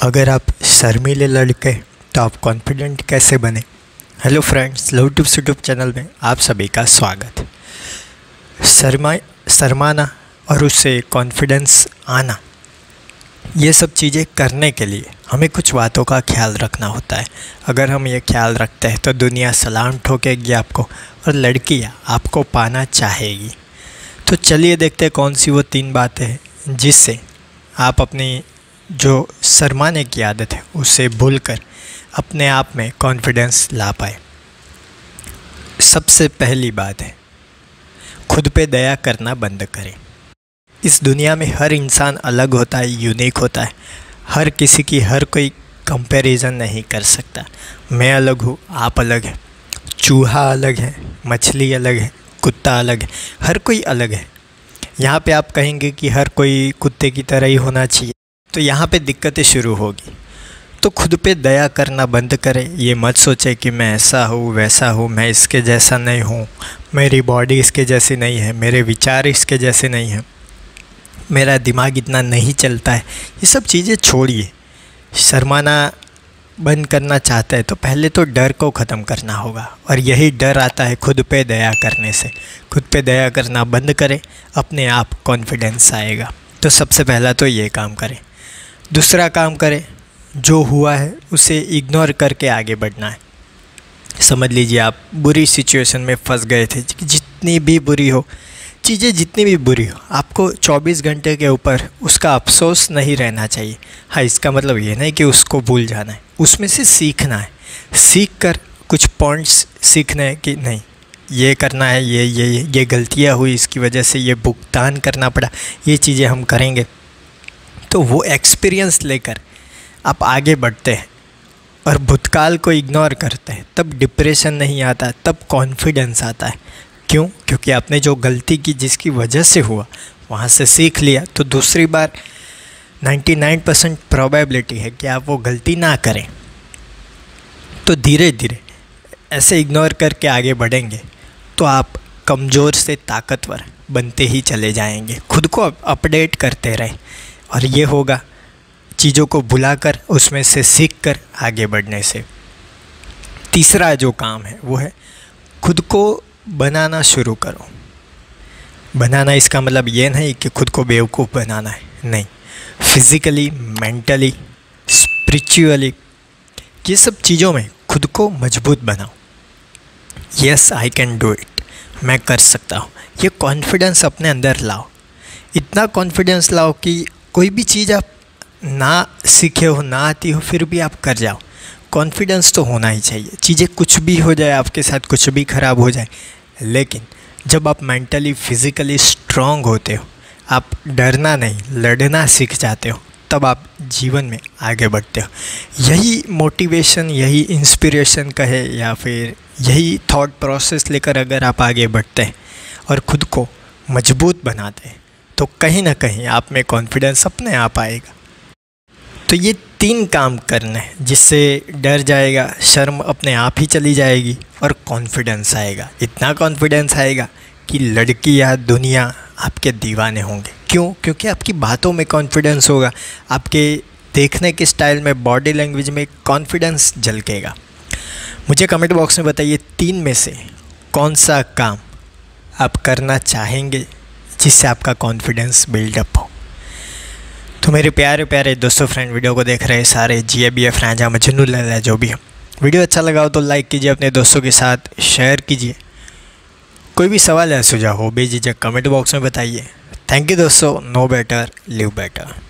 अगर आप शर्मीले लड़के तो आप कॉन्फिडेंट कैसे बने। Hello friends, love tips YouTube channel में आप सभी का स्वागत है। शर्माना और उससे कॉन्फिडेंस आना, ये सब चीज़ें करने के लिए हमें कुछ बातों का ख्याल रखना होता है। अगर हम ये ख्याल रखते हैं तो दुनिया सलाम ठोकेगी आपको और लड़कियाँ आपको पाना चाहेगी। तो चलिए देखते हैं कौन सी वो 3 बातें हैं जिससे आप अपनी जो शर्माने की आदत है उसे भूलकर अपने आप में कॉन्फिडेंस ला पाए। सबसे पहली बात है, खुद पे दया करना बंद करें। इस दुनिया में हर इंसान अलग होता है, यूनिक होता है। हर किसी की हर कोई कंपैरिजन नहीं कर सकता। मैं अलग हूँ, आप अलग हैं, चूहा अलग है, मछली अलग है, कुत्ता अलग है, हर कोई अलग है। यहाँ पे आप कहेंगे कि हर कोई कुत्ते की तरह ही होना चाहिए, तो यहाँ पे दिक्कतें शुरू होगी। तो खुद पे दया करना बंद करें। ये मत सोचे कि मैं ऐसा हूँ वैसा हूँ, मैं इसके जैसा नहीं हूँ, मेरी बॉडी इसके जैसी नहीं है, मेरे विचार इसके जैसे नहीं हैं, मेरा दिमाग इतना नहीं चलता है। ये सब चीज़ें छोड़िए। शर्माना बंद करना चाहते हैं तो पहले तो डर को ख़त्म करना होगा, और यही डर आता है खुद पे दया करने से। खुद पे दया करना बंद करें, अपने आप कॉन्फिडेंस आएगा। तो सबसे पहला तो ये काम करें। दूसरा काम करें, जो हुआ है उसे इग्नोर करके आगे बढ़ना है। समझ लीजिए आप बुरी सिचुएशन में फंस गए थे, जितनी भी बुरी हो चीज़ें, जितनी भी बुरी हो, आपको 24 घंटे के ऊपर उसका अफसोस नहीं रहना चाहिए। हाँ, इसका मतलब ये नहीं कि उसको भूल जाना है, उसमें से सीखना है। सीख कर कुछ पॉइंट्स सीखना है कि नहीं, ये करना है, ये गलतियाँ हुई, इसकी वजह से ये भुगतान करना पड़ा, ये चीज़ें हम करेंगे। तो वो एक्सपीरियंस लेकर आप आगे बढ़ते हैं और भूतकाल को इग्नोर करते हैं, तब डिप्रेशन नहीं आता, तब कॉन्फिडेंस आता है। क्यों? क्योंकि आपने जो गलती की, जिसकी वजह से हुआ, वहाँ से सीख लिया। तो दूसरी बार 99% प्रोबेबिलिटी है कि आप वो गलती ना करें। तो धीरे धीरे ऐसे इग्नोर करके आगे बढ़ेंगे तो आप कमज़ोर से ताकतवर बनते ही चले जाएंगे। खुद को अपडेट करते रहें, और ये होगा चीज़ों को भुलाकर उसमें से सीख कर आगे बढ़ने से। तीसरा जो काम है वो है, खुद को बनाना शुरू करो। बनाना, इसका मतलब ये नहीं कि खुद को बेवकूफ़ बनाना है, नहीं। फिज़िकली, मेंटली, स्पिरिचुअली, ये सब चीज़ों में खुद को मजबूत बनाओ। Yes, I can do it, मैं कर सकता हूँ। ये कॉन्फिडेंस अपने अंदर लाओ। इतना कॉन्फिडेंस लाओ कि कोई भी चीज़ आप ना सीखे हो, ना आती हो, फिर भी आप कर जाओ। कॉन्फिडेंस तो होना ही चाहिए। चीज़ें कुछ भी हो जाए, आपके साथ कुछ भी ख़राब हो जाए, लेकिन जब आप मेंटली फिज़िकली स्ट्रांग होते हो, आप डरना नहीं, लड़ना सीख जाते हो, तब आप जीवन में आगे बढ़ते हो। यही मोटिवेशन, यही इंस्पिरेशन कहे, या फिर यही थॉट प्रोसेस लेकर अगर आप आगे बढ़ते हैं और ख़ुद को मजबूत बनाते हैं, तो कहीं ना कहीं आप में कॉन्फिडेंस अपने आप आएगा। तो ये 3 काम करने हैं, जिससे डर जाएगा, शर्म अपने आप ही चली जाएगी और कॉन्फिडेंस आएगा। इतना कॉन्फिडेंस आएगा कि लड़की या दुनिया आपके दीवाने होंगे। क्यों? क्योंकि आपकी बातों में कॉन्फिडेंस होगा, आपके देखने के स्टाइल में, बॉडी लैंग्वेज में कॉन्फिडेंस झलकेगा। मुझे कमेंट बॉक्स में बताइए 3 में से कौन सा काम आप करना चाहेंगे जिससे आपका कॉन्फिडेंस बिल्डअप हो। तो मेरे प्यारे प्यारे दोस्तों, फ्रेंड, वीडियो को देख रहे सारे GABF राजा मजनू लैला जो भी हो, वीडियो अच्छा लगा हो तो लाइक कीजिए, अपने दोस्तों के साथ शेयर कीजिए। कोई भी सवाल या सुझाव हो बेझिझक कमेंट बॉक्स में बताइए। थैंक यू दोस्तों। Know better, live better.